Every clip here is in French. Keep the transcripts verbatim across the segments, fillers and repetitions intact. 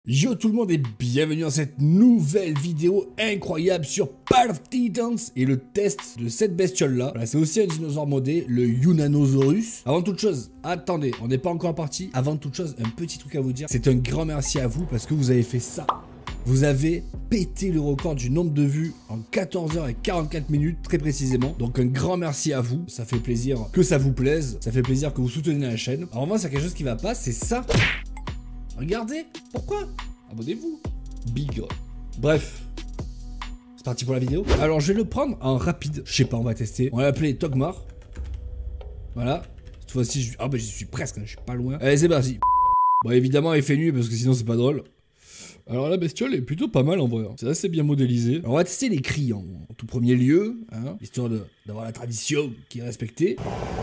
Yo tout le monde et bienvenue dans cette nouvelle vidéo incroyable sur Partitans et le test de cette bestiole là. Voilà, c'est aussi un dinosaure modé, le Yunanosaurus. Avant toute chose, attendez, on n'est pas encore parti. Avant toute chose, un petit truc à vous dire. C'est un grand merci à vous parce que vous avez fait ça. Vous avez pété le record du nombre de vues en quatorze heures et quarante-quatre minutes, très précisément. Donc un grand merci à vous. Ça fait plaisir que ça vous plaise. Ça fait plaisir que vous souteniez la chaîne. Alors moi, c'est quelque chose qui va pas, c'est ça. Regardez, pourquoi? Abonnez-vous. Big. Bref. C'est parti pour la vidéo. Alors je vais le prendre en rapide. Je sais pas, on va tester. On va l'appeler Togmar. Voilà. Cette fois-ci, je... ah bah j'y suis presque, hein, je suis pas loin. Allez, c'est parti. Bon, évidemment, il fait nuit parce que sinon c'est pas drôle. Alors la bestiole est plutôt pas mal en vrai. C'est assez bien modélisé. Alors, on va tester les cris en, en tout premier lieu, hein, histoire d'avoir la tradition qui est respectée.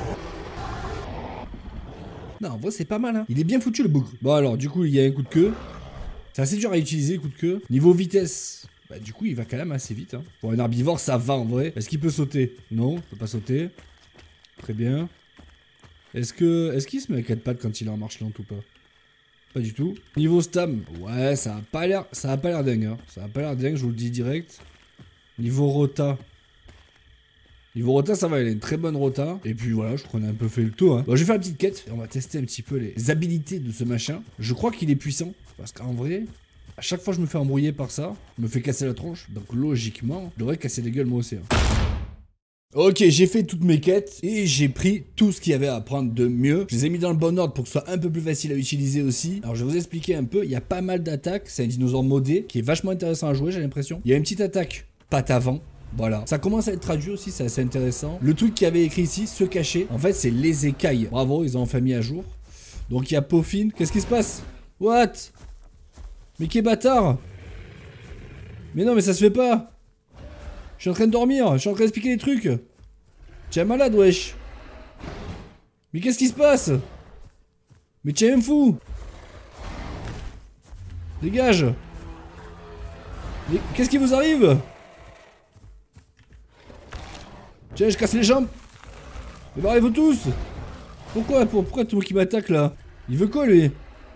Non, en vrai, c'est pas mal, hein. Il est bien foutu, le bougre. Bon, alors, du coup, il y a un coup de queue. C'est assez dur à utiliser, le coup de queue. Niveau vitesse, bah, du coup, il va quand même assez vite, hein. Pour un herbivore, ça va, en vrai. Est-ce qu'il peut sauter? Non, il peut pas sauter. Très bien. Est-ce que... Est-ce qu'il se met à quatre pattes quand il est en marche lente ou pas? Pas du tout. Niveau stam, ouais, ça a pas l'air... Ça a pas l'air dingue, hein. Ça a pas l'air dingue, je vous le dis direct. Niveau rota... Niveau rota, ça va, il a une très bonne rota. Et puis voilà, je crois qu'on a un peu fait le tour. Hein. Bon, je vais faire une petite quête. Et on va tester un petit peu les habilités de ce machin. Je crois qu'il est puissant. Parce qu'en vrai, à chaque fois que je me fais embrouiller par ça, je me fais casser la tronche. Donc logiquement, je devrais casser les gueules moi aussi. Hein. Ok, j'ai fait toutes mes quêtes. Et j'ai pris tout ce qu'il y avait à prendre de mieux. Je les ai mis dans le bon ordre pour que ce soit un peu plus facile à utiliser aussi. Alors je vais vous expliquer un peu. Il y a pas mal d'attaques. C'est un dinosaure modé qui est vachement intéressant à jouer, j'ai l'impression. Il y a une petite attaque patte avant. Voilà, ça commence à être traduit aussi, c'est assez intéressant. Le truc qu'il y avait écrit ici, se cacher, en fait c'est les écailles. Bravo, ils ont enfin mis à jour. Donc il y a Peaufine, qu'est-ce qui se passe? What? Mais qui est bâtard? Mais non mais ça se fait pas. Je suis en train de dormir, je suis en train d'expliquer les trucs. Tu es malade wesh. Mais qu'est-ce qui se passe? Mais tu es même fou. Dégage. Mais qu'est-ce qui vous arrive? Tiens, je casse les jambes. Mais barrez-vous tous. Pourquoi Pourquoi tout le monde qui m'attaque là? Il veut quoi lui?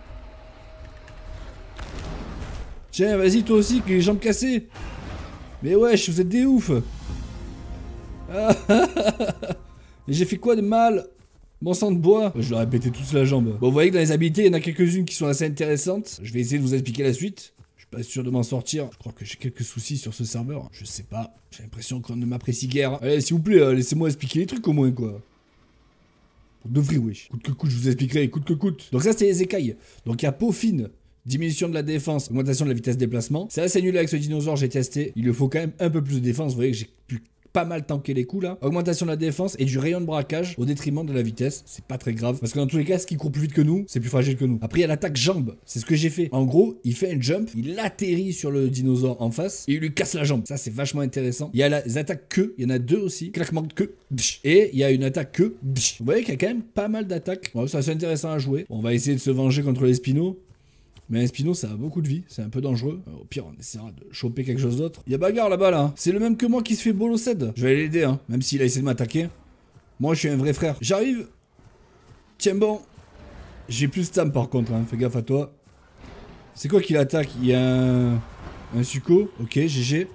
Tiens, vas-y toi aussi, que les jambes cassées. Mais wesh, vous êtes des oufs. Ah, mais j'ai fait quoi de mal? Bon sang de bois. Je leur ai pété tous la jambe. Bon, vous voyez que dans les habilités, il y en a quelques-unes qui sont assez intéressantes. Je vais essayer de vous expliquer la suite. Pas sûr de m'en sortir. Je crois que j'ai quelques soucis sur ce serveur. Je sais pas. J'ai l'impression qu'on ne m'apprécie guère. Allez, s'il vous plaît, euh, laissez-moi expliquer les trucs au moins, quoi. Pour de vrai, wesh. Coûte que coûte, je vous expliquerai. Coûte que coûte. Donc ça, c'était les écailles. Donc il y a Peaufine. Diminution de la défense, augmentation de la vitesse de déplacement. C'est assez nul avec ce dinosaure, j'ai testé. Il lui faut quand même un peu plus de défense. Vous voyez que j'ai pu pas mal tanker les coups là. Augmentation de la défense et du rayon de braquage au détriment de la vitesse. C'est pas très grave. Parce que dans tous les cas, ce qui court plus vite que nous, c'est plus fragile que nous. Après, il y a l'attaque jambe. C'est ce que j'ai fait. En gros, il fait un jump, il atterrit sur le dinosaure en face et il lui casse la jambe. Ça, c'est vachement intéressant. Il y a les attaques queue. Il y en a deux aussi. Claquement de queue. Et il y a une attaque queue. Vous voyez qu'il y a quand même pas mal d'attaques. Bon, c'est assez intéressant à jouer. On va essayer de se venger contre les Spino. Mais un Spino, ça a beaucoup de vie, c'est un peu dangereux. Au pire, on essaiera de choper quelque chose d'autre. Il y a bagarre là-bas, là. C'est le même que moi qui se fait bolocède. Je vais l'aider, hein, même s'il a essayé de m'attaquer. Moi, je suis un vrai frère. J'arrive. Tiens bon. J'ai plus de stam par contre, hein. Fais gaffe à toi. C'est quoi qui l'attaque? Il y a un... un succo. Ok, G G.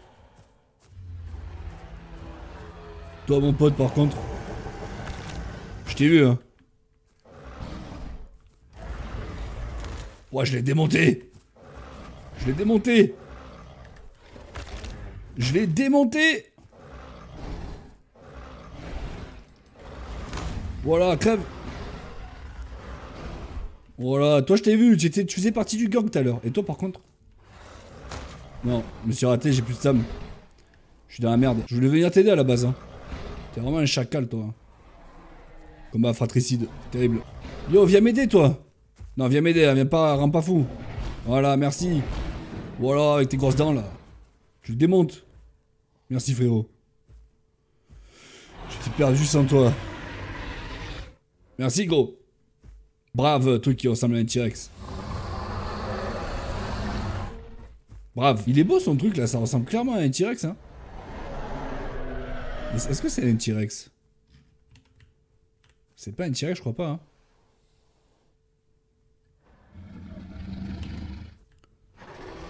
Toi, mon pote, par contre. Je t'ai vu, hein. Ouais, je l'ai démonté. Je l'ai démonté. Je l'ai démonté. Voilà, crève. Voilà, toi je t'ai vu, tu faisais partie du gang tout à l'heure. Et toi par contre? Non, je me suis raté, j'ai plus de stam. Je suis dans la merde. Je voulais venir t'aider à la base. Hein. T'es vraiment un chacal toi. Hein. Combat fratricide, terrible. Yo, viens m'aider toi. Non, viens m'aider, viens pas, rends pas fou. Voilà, merci. Voilà, avec tes grosses dents là. Je le démonte. Merci frérot. J'étais perdu sans toi. Merci gros. Brave truc qui ressemble à un T-Rex. Brave. Il est beau son truc là, ça ressemble clairement à un T-Rex hein. Est-ce que c'est un T-Rex? C'est pas un T-Rex, je crois pas hein.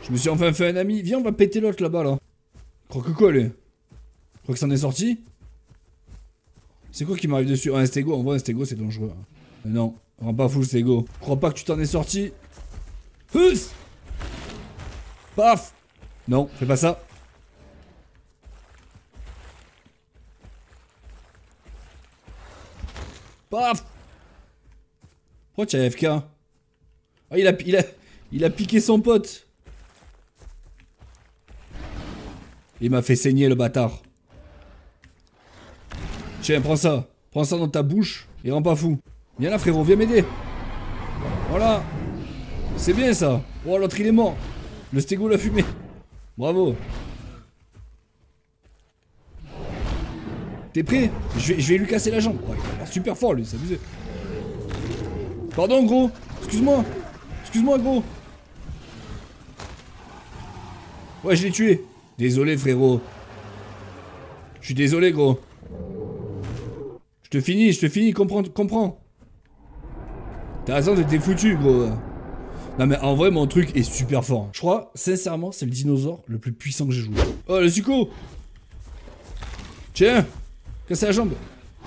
Je me suis enfin fait un ami. Viens, on va péter l'autre là-bas, là. Crois que quoi, lui? Je crois que ça en est sorti. C'est quoi qui m'arrive dessus? Ah, un stégo. En vrai, un stégo, c'est dangereux. Mais non, rends pas fou le stégo. Je crois pas que tu t'en es sorti. Hus! Paf! Non, fais pas ça. Paf! Pourquoi tu as F K? Ah, il a, il, a, il a piqué son pote. Il m'a fait saigner le bâtard. Tiens, prends ça. Prends ça dans ta bouche et rends pas fou. Viens là, frérot, viens m'aider. Voilà. C'est bien ça. Oh, l'autre il est mort. Le stégo l'a fumé. Bravo. T'es prêt? je vais, je vais lui casser la jambe. Oh, il a l'air super fort lui, c'est abusé. Pardon gros. Excuse-moi. Excuse-moi gros. Ouais, je l'ai tué. Désolé frérot. Je suis désolé gros. Je te finis, je te finis, comprends, comprends. T'as raison, t'étais foutu gros. Non mais en vrai mon truc est super fort. Je crois, sincèrement, c'est le dinosaure le plus puissant que j'ai joué. Oh le succo. Tiens. Casse la jambe.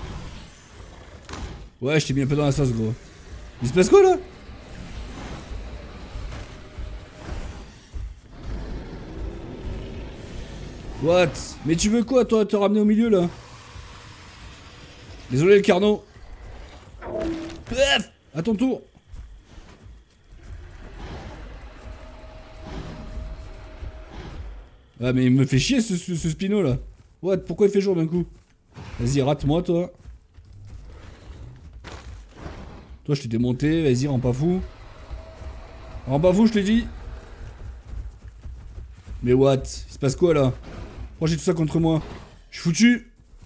Ouais, je t'ai mis un peu dans la sauce gros. Il se passe quoi là? What? Mais tu veux quoi toi, te ramener au milieu là? Désolé le carnot. Paf! À ton tour. Ah mais il me fait chier ce, ce, ce Spino là. What? Pourquoi il fait jour d'un coup? Vas-y, rate-moi toi. Toi je t'ai démonté, vas-y, rends pas fou. Rends pas fou, je te dis. Mais what? Il se passe quoi là? Pourquoi j'ai tout ça contre moi? Je suis foutu.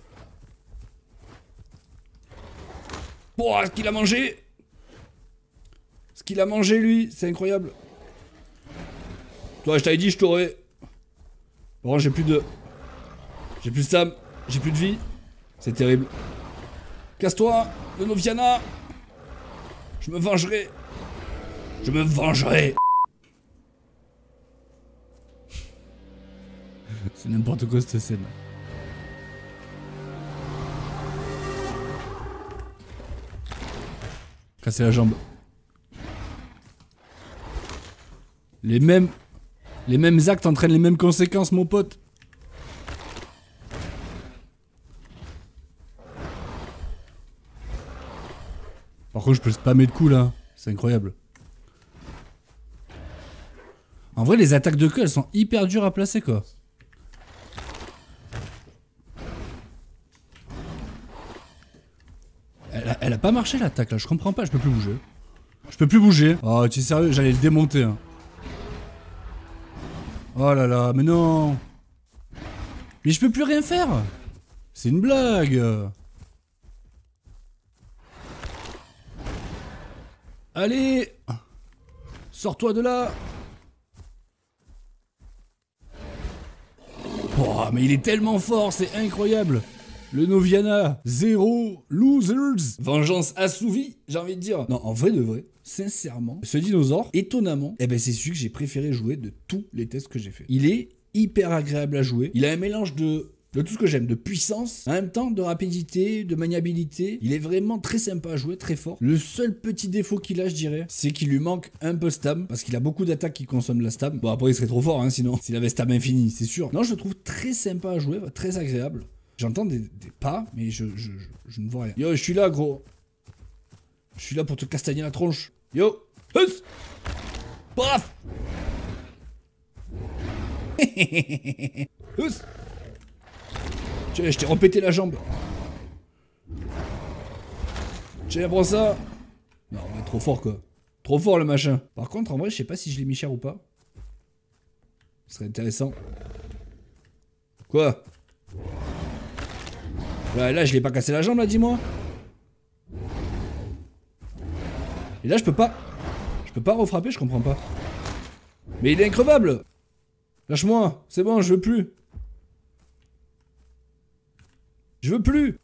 Oh, ce qu'il a mangé. Ce qu'il a mangé lui, c'est incroyable. Toi je t'avais dit je t'aurais. Bon, j'ai plus de... J'ai plus de stam, j'ai plus de vie. C'est terrible. Casse-toi, le Noviana. Je me vengerai. Je me vengerai. C'est n'importe quoi cette scène. Casser la jambe. Les mêmes... Les mêmes actes entraînent les mêmes conséquences, mon pote. Par contre, je peux spammer de coups là. C'est incroyable. En vrai, les attaques de queue, elles sont hyper dures à placer quoi. Elle a, elle a pas marché l'attaque là, je comprends pas, je peux plus bouger. Je peux plus bouger. Oh, tu es sérieux? J'allais le démonter. Hein. Oh là là, mais non. Mais je peux plus rien faire. C'est une blague. Allez. Sors-toi de là. Oh, mais il est tellement fort, c'est incroyable. Le Noviana, zéro losers. Vengeance assouvie, j'ai envie de dire. Non, en vrai de vrai, sincèrement, ce dinosaure, étonnamment, eh ben c'est celui que j'ai préféré jouer de tous les tests que j'ai fait. Il est hyper agréable à jouer. Il a un mélange de, de tout ce que j'aime, de puissance, en même temps de rapidité, de maniabilité. Il est vraiment très sympa à jouer, très fort. Le seul petit défaut qu'il a, je dirais, c'est qu'il lui manque un peu stam, parce qu'il a beaucoup d'attaques qui consomment la stam. Bon, après, il serait trop fort, hein, sinon. S'il avait stam infini, c'est sûr. Non, je le trouve très sympa à jouer, très agréable. J'entends des, des pas, mais je, je, je, je ne vois rien. Yo, je suis là, gros. Je suis là pour te castagner la tronche. Yo. Huss. Paf. Huss. Tiens, je t'ai repété la jambe. Tiens, prends ça. Non, mais trop fort, quoi. Trop fort, le machin. Par contre, en vrai, je sais pas si je l'ai mis cher ou pas. Ce serait intéressant. Quoi? Ouais, là, je l'ai pas cassé la jambe, là, dis-moi. Et là, je peux pas... Je peux pas refrapper, je comprends pas. Mais il est increvable. Lâche-moi, c'est bon, je veux plus. Je veux plus.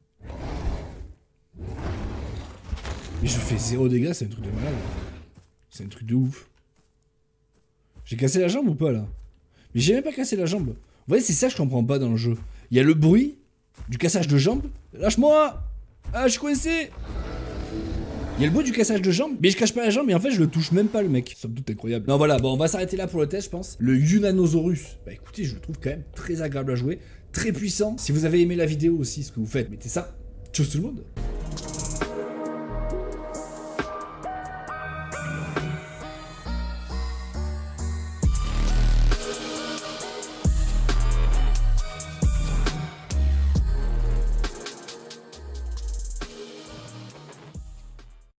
Mais je fais zéro dégâts, c'est un truc de malade. C'est un truc de ouf. J'ai cassé la jambe ou pas, là? Mais j'ai même pas cassé la jambe. Vous voyez, c'est ça que je comprends pas dans le jeu. Il y a le bruit du cassage de jambes. Lâche-moi! Ah, je suis coincé! Il y a le bruit du cassage de jambes, mais je cache pas la jambe, et en fait, je le touche même pas, le mec. Somme toute incroyable. Non, voilà, bon, on va s'arrêter là pour le test, je pense. Le Yunanosaurus. Bah écoutez, je le trouve quand même très agréable à jouer, très puissant. Si vous avez aimé la vidéo aussi, ce que vous faites, mettez ça. Tchuss tout le monde!